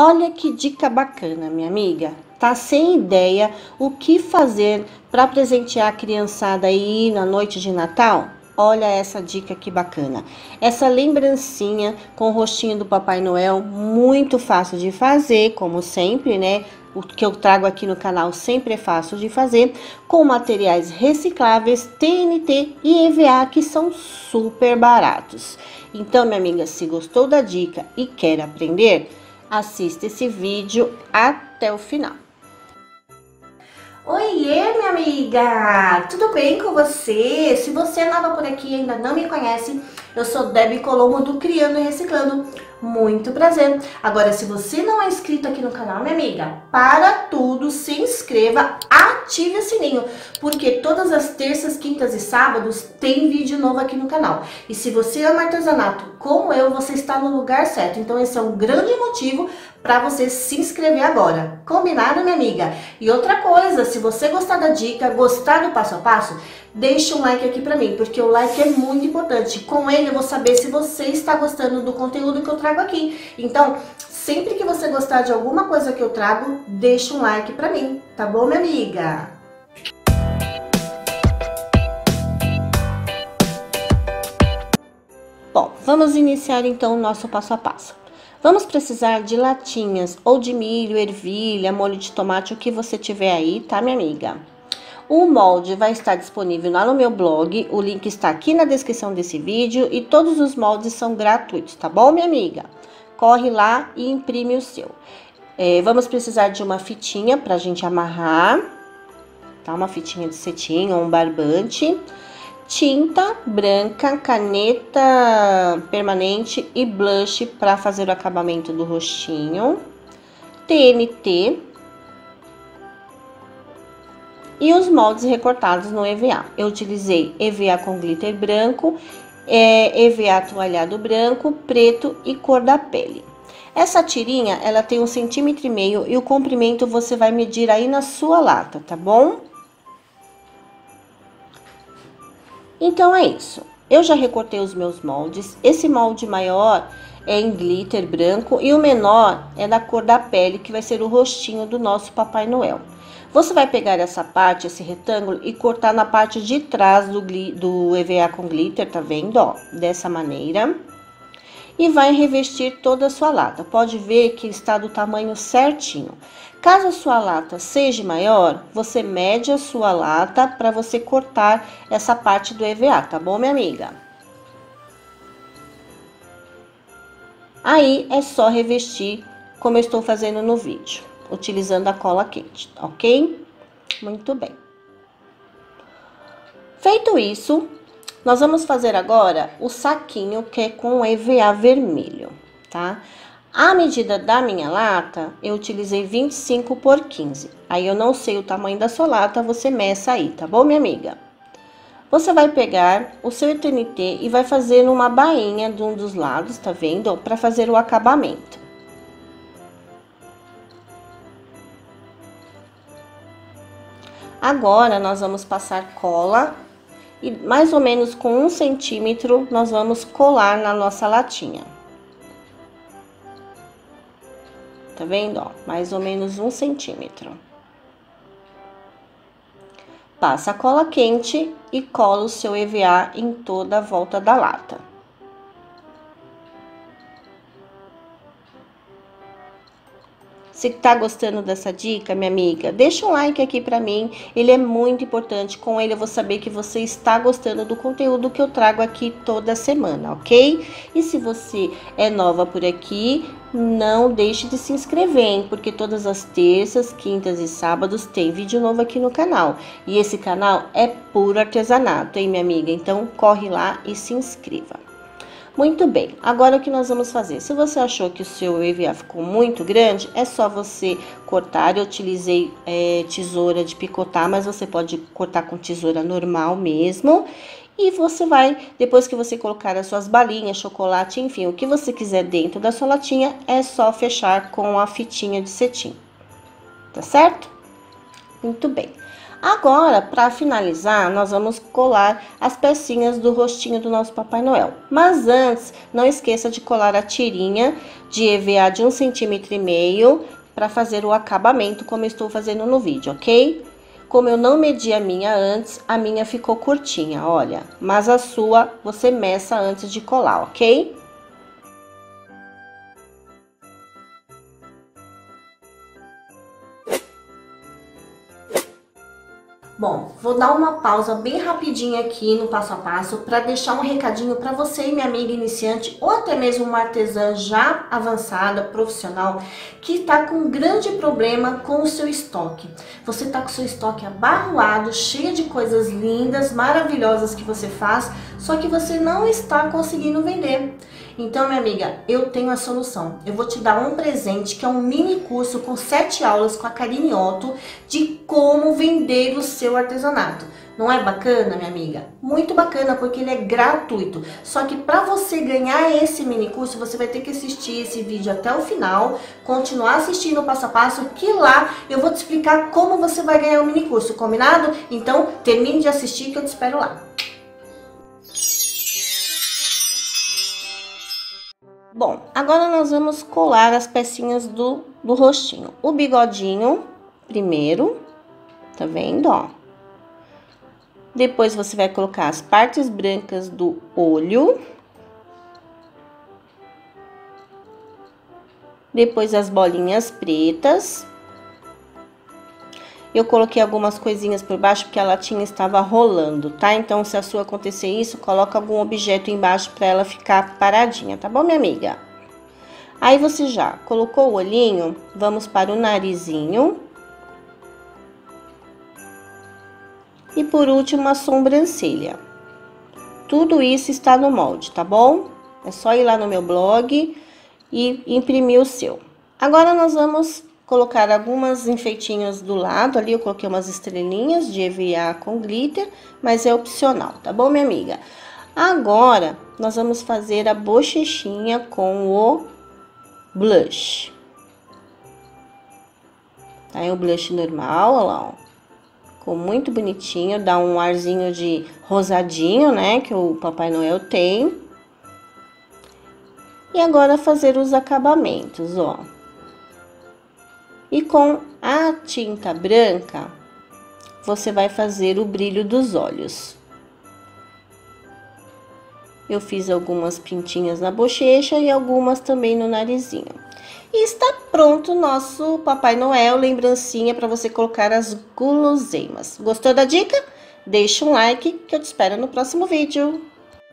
Olha que dica bacana, minha amiga. Tá sem ideia o que fazer para presentear a criançada aí na noite de Natal? Olha essa dica que bacana. Essa lembrancinha com o rostinho do Papai Noel, muito fácil de fazer, como sempre, né? O que eu trago aqui no canal sempre é fácil de fazer, com materiais recicláveis, TNT e EVA, que são super baratos. Então, minha amiga, se gostou da dica e quer aprender, assista esse vídeo até o final. Oiê, minha amiga! Tudo bem com você? Se você é nova por aqui e ainda não me conhece, eu sou Debbie Colombo do Criando e Reciclando. Muito prazer! Agora, se você não é inscrito aqui no canal, minha amiga, para tudo, se inscreva, ative o sininho, porque todas as terças, quintas e sábados tem vídeo novo aqui no canal. E se você ama artesanato como eu, você está no lugar certo. Então esse é um grande motivo para você se inscrever agora. Combinado, minha amiga? E outra coisa, se você gostar da dica, gostar do passo a passo, deixa um like aqui pra mim, porque o like é muito importante. Com ele eu vou saber se você está gostando do conteúdo que eu trago aqui. Então, sempre que você gostar de alguma coisa que eu trago, deixa um like pra mim, tá bom, minha amiga? Bom, vamos iniciar então o nosso passo a passo. Vamos precisar de latinhas ou de milho, ervilha, molho de tomate, o que você tiver aí, tá, minha amiga? O molde vai estar disponível lá no meu blog, o link está aqui na descrição desse vídeo e todos os moldes são gratuitos, tá bom, minha amiga? Corre lá e imprime o seu. Vamos precisar de uma fitinha pra gente amarrar, tá? Uma fitinha de cetim ou um barbante. Tinta branca, caneta permanente e blush para fazer o acabamento do rostinho, TNT e os moldes recortados no EVA. Eu utilizei EVA com glitter branco, EVA toalhado branco, preto e cor da pele. Essa tirinha, ela tem 1,5 cm e o comprimento você vai medir aí na sua lata, tá bom? Então é isso, eu já recortei os meus moldes, esse molde maior é em glitter branco e o menor é da cor da pele, que vai ser o rostinho do nosso Papai Noel. Você vai pegar essa parte, esse retângulo, e cortar na parte de trás do EVA com glitter, tá vendo, ó, dessa maneira. E vai revestir toda a sua lata, pode ver que está do tamanho certinho. Caso a sua lata seja maior, você mede a sua lata para você cortar essa parte do EVA, tá bom, minha amiga? Aí é só revestir como eu estou fazendo no vídeo, utilizando a cola quente, ok? Muito bem. Feito isso, nós vamos fazer agora o saquinho que é com EVA vermelho, tá? A medida da minha lata, eu utilizei 25 por 15. Aí eu não sei o tamanho da sua lata, você meça aí, tá bom, minha amiga? Você vai pegar o seu TNT e vai fazer uma bainha de um dos lados, tá vendo? Para fazer o acabamento. Agora, nós vamos passar cola e mais ou menos com 1 centímetro nós vamos colar na nossa latinha. Tá vendo, ó? Mais ou menos 1 centímetro. Passa a cola quente e cola o seu EVA em toda a volta da lata. Se tá gostando dessa dica, minha amiga, deixa um like aqui pra mim, ele é muito importante, com ele eu vou saber que você está gostando do conteúdo que eu trago aqui toda semana, ok? E se você é nova por aqui, não deixe de se inscrever, hein? Porque todas as terças, quintas e sábados tem vídeo novo aqui no canal. E esse canal é puro artesanato, hein, minha amiga? Então corre lá e se inscreva. Muito bem, agora o que nós vamos fazer? Se você achou que o seu EVA ficou muito grande, é só você cortar. Eu utilizei tesoura de picotar, mas você pode cortar com tesoura normal mesmo. E você vai, depois que você colocar as suas balinhas, chocolate, enfim, o que você quiser dentro da sua latinha, é só fechar com a fitinha de cetim. Tá certo? Muito bem. Agora, para finalizar, nós vamos colar as pecinhas do rostinho do nosso Papai Noel. Mas antes, não esqueça de colar a tirinha de EVA de 1,5 cm para fazer o acabamento, como eu estou fazendo no vídeo, ok? Como eu não medi a minha antes, a minha ficou curtinha, olha. Mas a sua, você meça antes de colar, ok? Bom, vou dar uma pausa bem rapidinho aqui no passo a passo para deixar um recadinho para você e minha amiga iniciante ou até mesmo uma artesã já avançada, profissional, que está com um grande problema com o seu estoque. Você está com o seu estoque abarroado, cheio de coisas lindas, maravilhosas que você faz, só que você não está conseguindo vender. Então, minha amiga, eu tenho a solução. Eu vou te dar um presente que é um mini curso com 7 aulas com a Karine Otto de como vender o seu artesanato. Não é bacana, minha amiga? Muito bacana, porque ele é gratuito. Só que para você ganhar esse mini curso, você vai ter que assistir esse vídeo até o final, continuar assistindo o passo a passo, que lá eu vou te explicar como você vai ganhar o mini curso, combinado? Então, termine de assistir que eu te espero lá. Bom, agora nós vamos colar as pecinhas do rostinho. O bigodinho primeiro, tá vendo, ó? Depois você vai colocar as partes brancas do olho. Depois as bolinhas pretas. Eu coloquei algumas coisinhas por baixo porque a latinha estava rolando, tá? Então, se a sua acontecer isso, coloca algum objeto embaixo para ela ficar paradinha, tá bom, minha amiga? Aí, você já colocou o olhinho, vamos para o narizinho. E, por último, a sobrancelha. Tudo isso está no molde, tá bom? É só ir lá no meu blog e imprimir o seu. Agora, nós vamos colocar algumas enfeitinhos do lado, ali eu coloquei umas estrelinhas de EVA com glitter, mas é opcional, tá bom, minha amiga? Agora, nós vamos fazer a bochechinha com o blush. Aí, o blush normal, olha lá, ó. Ficou muito bonitinho, dá um arzinho de rosadinho, né, que o Papai Noel tem. E agora, fazer os acabamentos, ó. E com a tinta branca, você vai fazer o brilho dos olhos. Eu fiz algumas pintinhas na bochecha e algumas também no narizinho. E está pronto o nosso Papai Noel, lembrancinha para você colocar as guloseimas. Gostou da dica? Deixa um like que eu te espero no próximo vídeo.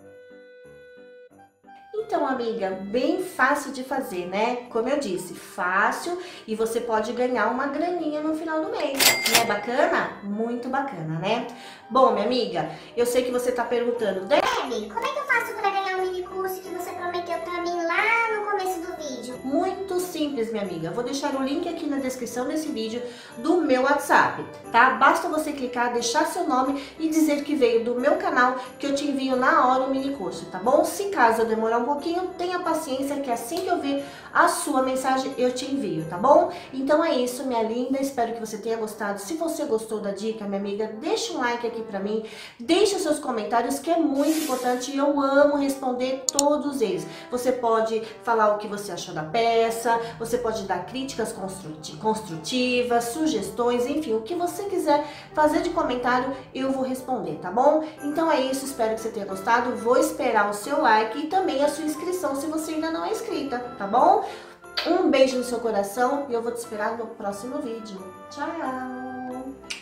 Então, amiga, bem fácil de fazer, né? Como eu disse, fácil e você pode ganhar uma graninha no final do mês. Não é bacana? Muito bacana, né? Bom, minha amiga, eu sei que você tá perguntando, Debbie, como é que eu faço para ganhar o mini curso que você prometeu para mim lá no começo do vídeo? Muito simples, minha amiga. Vou deixar o link aqui na descrição desse vídeo do meu WhatsApp, tá? Basta você clicar, deixar seu nome e dizer que veio do meu canal, que eu te envio na hora o mini curso, tá bom? Se caso eu demorar um pouquinho, tenha paciência que assim que eu ver a sua mensagem, eu te envio, tá bom? Então é isso, minha linda. Espero que você tenha gostado. Se você gostou da dica, minha amiga, deixa um like aqui pra mim. Deixa os seus comentários, que é muito importante e eu amo responder todos eles. Você pode falar o que você achou da peça, você pode dar críticas construtivas, sugestões, enfim, o que você quiser fazer de comentário, eu vou responder, tá bom? Então é isso, espero que você tenha gostado. Vou esperar o seu like e também a sua inscrição se você ainda não é inscrita, tá bom? Um beijo no seu coração e eu vou te esperar no próximo vídeo. Tchau!